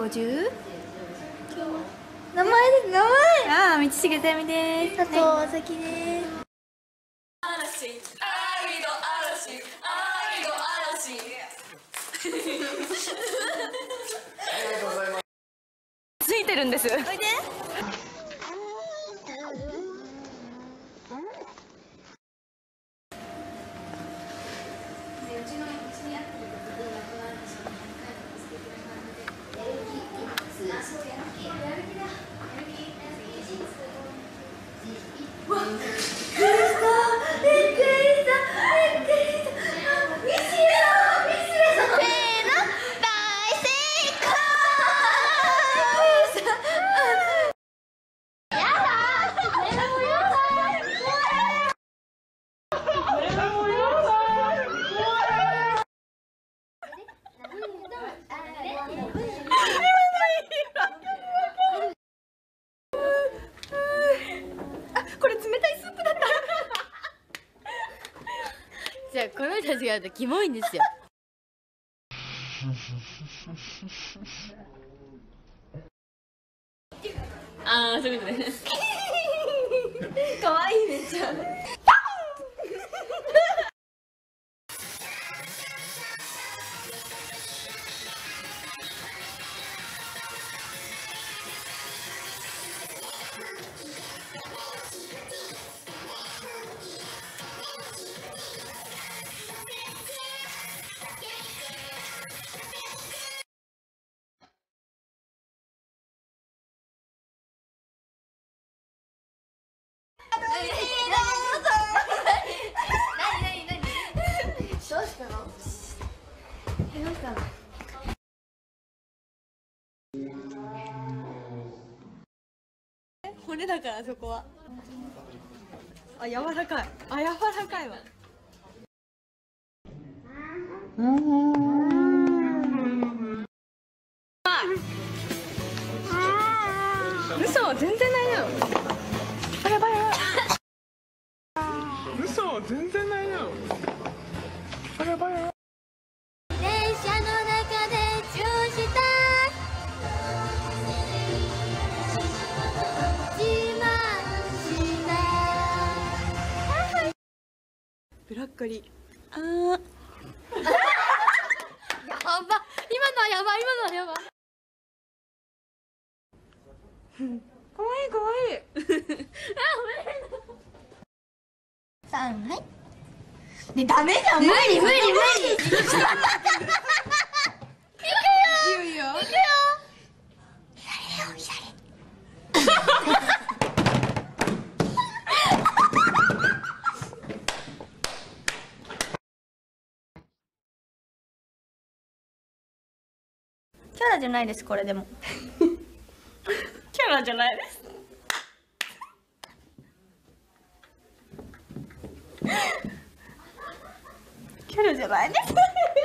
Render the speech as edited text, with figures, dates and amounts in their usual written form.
50？ 名前です。名前。 ああ、道重さみです。 佐藤あさきです。 ついてるんです。おいで。これ冷たいスープだった。 じゃあこの人たちがやるとキモいんですよ。 ああ、そういうことね。可愛いめっちゃ。骨だからそこは。あ、柔らかい。あ、柔らかいわ。嘘、全然ないよ。あ、やばいやばい。 嘘、全然ないよ。あ、やばいやばい。 電車の中でチューした自慢したブロッコリー。あー。 やば、今のはやばい、今のはやばい。 かわいいかわいい。 3、はい。ね、ダメじゃん。無理無理無理。いくよ。 いいよいいよ。 いくよ。左だよ、左。 キャラじゃないです、これでも。キャラじゃないです。キャラじゃないです。